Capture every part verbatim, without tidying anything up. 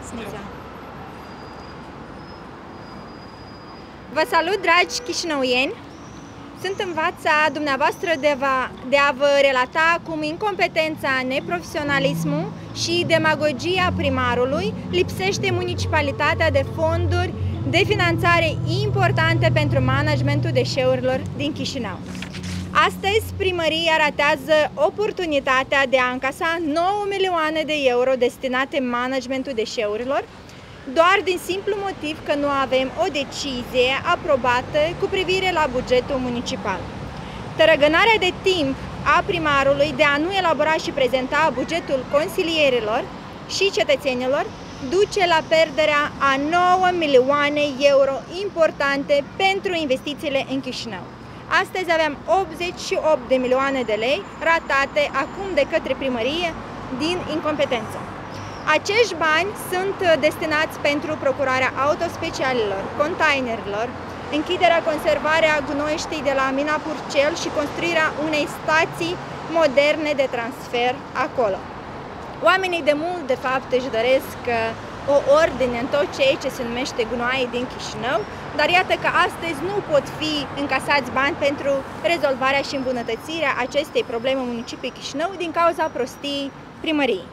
Smița. Vă salut, dragi chișinăuieni! Sunt în fața dumneavoastră de, va, de a vă relata cum incompetența, neprofesionalismul și demagogia primarului lipsește municipalitatea de fonduri de finanțare importante pentru managementul deșeurilor din Chișinău. Astăzi, primăria ratează oportunitatea de a încasa nouă milioane de euro destinate managementul deșeurilor, doar din simplu motiv că nu avem o decizie aprobată cu privire la bugetul municipal. Tărăgânarea de timp a primarului de a nu elabora și prezenta bugetul consilierilor și cetățenilor duce la pierderea a nouă milioane euro importante pentru investițiile în Chișinău. Astăzi avem optzeci și opt de milioane de lei ratate acum de către primărie din incompetență. Acești bani sunt destinați pentru procurarea autospecialilor, containerilor, închiderea, conservarea gunoiștii de la mina Purcel și construirea unei stații moderne de transfer acolo. Oamenii de mult, de fapt, își doresc o ordine în tot ceea ce se numește gunoaie din Chișinău, dar iată că astăzi nu pot fi încasați bani pentru rezolvarea și îmbunătățirea acestei probleme în municipiul Chișinău din cauza prostiei primăriei.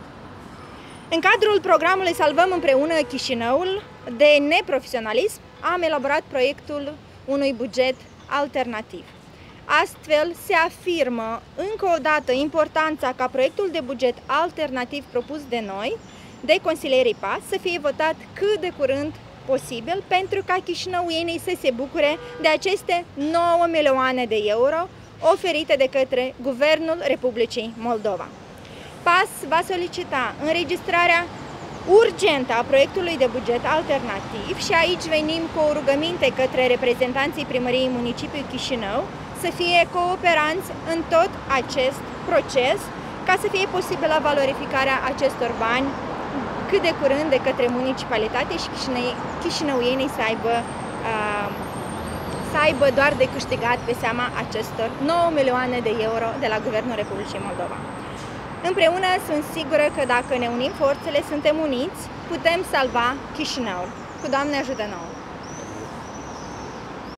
În cadrul programului Salvăm împreună Chișinăul de neprofesionalism am elaborat proiectul unui buget alternativ. Astfel se afirmă încă o dată importanța ca proiectul de buget alternativ propus de noi, de consilierii P A S, să fie votat cât de curând posibil pentru ca chișinăuienii să se bucure de aceste nouă milioane de euro oferite de către Guvernul Republicii Moldova. P A S va solicita înregistrarea urgentă a proiectului de buget alternativ și aici venim cu o rugăminte către reprezentanții primăriei municipiului Chișinău să fie cooperanți în tot acest proces ca să fie posibilă valorificarea acestor bani cât de curând de către municipalitate și chișinăuienii să aibă, uh, să aibă doar de câștigat pe seama acestor nouă milioane de euro de la Guvernul Republicii Moldova. Împreună sunt sigură că dacă ne unim forțele, suntem uniți, putem salva Chișinăul. Cu Doamne ajută nouă!